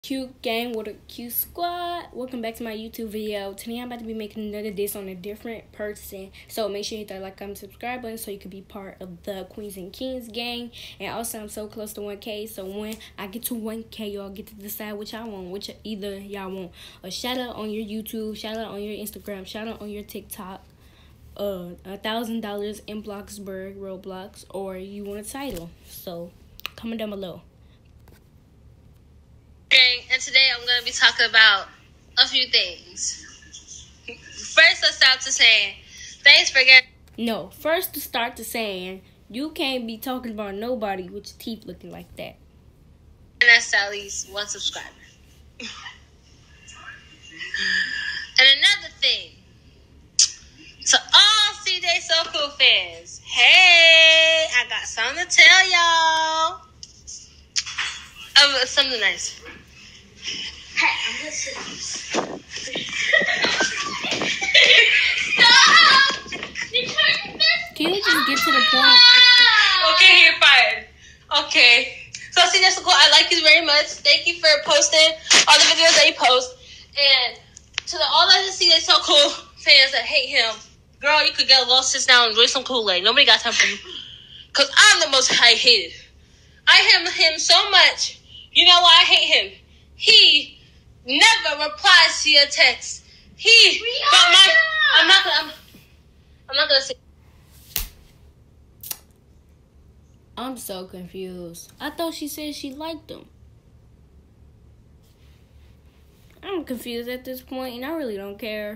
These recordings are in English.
Cute gang with a cute squad. Welcome back to my YouTube video. Today I'm about to be making another diss on a different person. So make sure you hit that like, comment, subscribe button so you can be part of the Queens and Kings gang. And also I'm so close to 1K. So when I get to 1K, y'all get to decide what y'all want. Which either y'all want a shout out on your YouTube, shout out on your Instagram, shout out on your TikTok, $1,000 in Bloxburg, Roblox, or you want a title. So comment down below. And today I'm going to be talking about a few things. First, let's start to saying, thanks for getting... No, first to start to saying, you can't be talking about nobody with your teeth looking like that. And that's at least 1 subscriber. And another thing, to all CJ So Cool fans, hey, I got something to tell y'all. Something nice. Hey, I'm listening. Stop! Can you just get to the point? Okay, you're fired. Okay. So, CJ So Cool, I like you very much. Thank you for posting all the videos that you post. And to all the CJ So Cool fans that hate him, girl, you could get a little sit down and drink some Kool-Aid. Nobody got time for you. Because I'm the most hated. I hate him so much. You know why I hate him? He never replies to your text. I'm not gonna say. I'm so confused. I thought she said she liked him. I'm confused at this point, and I really don't care.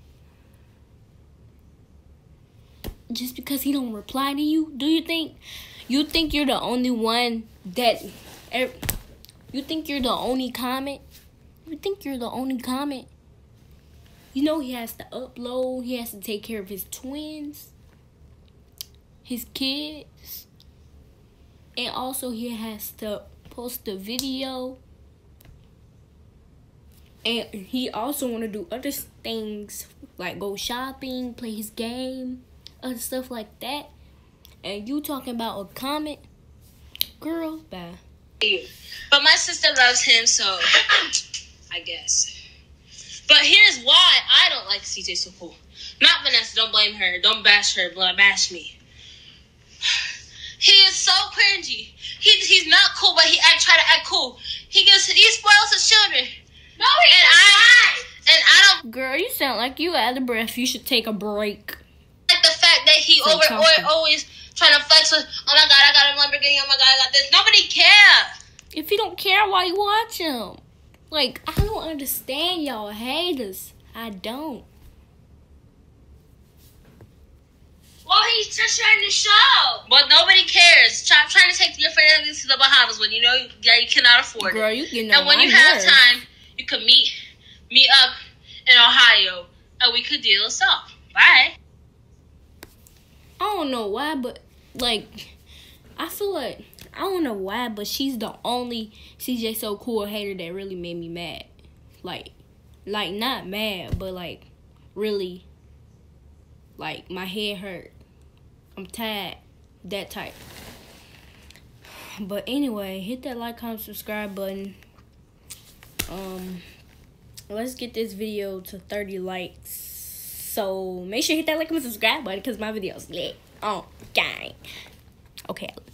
Just because he don't reply to you, do you think you're the only one that? You think you're the only comment? You think you're the only comment? You know he has to upload. He has to take care of his twins, his kids, and also he has to post a video. And he also want to do other things like go shopping, play his game, other stuff like that. And you talking about a comment? Girl, bye. But my sister loves him, so I guess. But here's why I don't like CJ So Cool. Not Vanessa, don't blame her. Don't bash her, bash me. He is so cringy. He's not cool, but he try to act cool. He spoils his children. No, I don't. Girl, you sound like you out of breath. You should take a break. Like the fact that he always trying to flex with, oh my God, I got a Lamborghini, oh my God, I got this. Nobody cares. If you don't care, why you watch him? Like, I don't understand y'all haters. I don't. Well, he's just trying to show. But nobody cares. Trying to take your family to the Bahamas when you know that you cannot afford it. Girl, you getting on and when my you have nerves. time, you could meet up in Ohio, and we could deal this up. Bye. I don't know why, but, like, I feel like, I don't know why, but she's the only CJ So Cool hater that really made me mad. Like, not mad, but, like, really, like, my head hurt. I'm tired. That type. But anyway, hit that like, comment, subscribe button. Let's get this video to 30 likes. So make sure you hit that like, comment, subscribe button because my video's lit. Oh, gang. Okay.